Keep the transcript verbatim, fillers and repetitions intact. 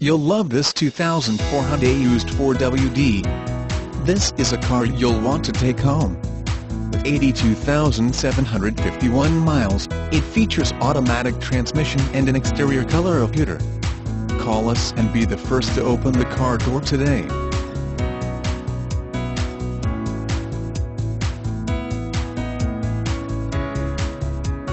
You'll love this two thousand four Hyundai Used four W D. This is a car you'll want to take home. With eighty-two thousand seven hundred fifty-one miles, it features automatic transmission and an exterior color of pewter. Call us and be the first to open the car door today.